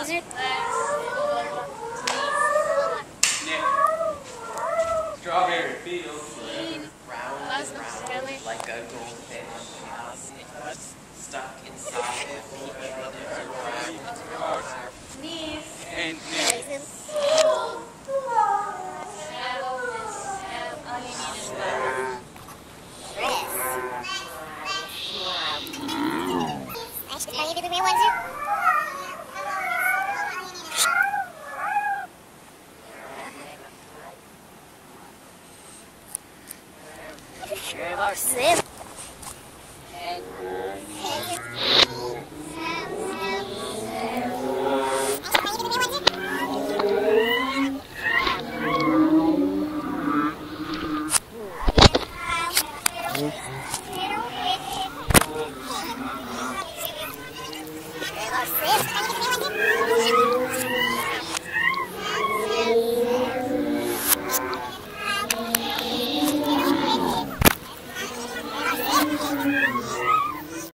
is it? Strawberry fields. Round and round like a goldfish. Stuck inside of Knees. And Can you do the real one too? Sim. Sim.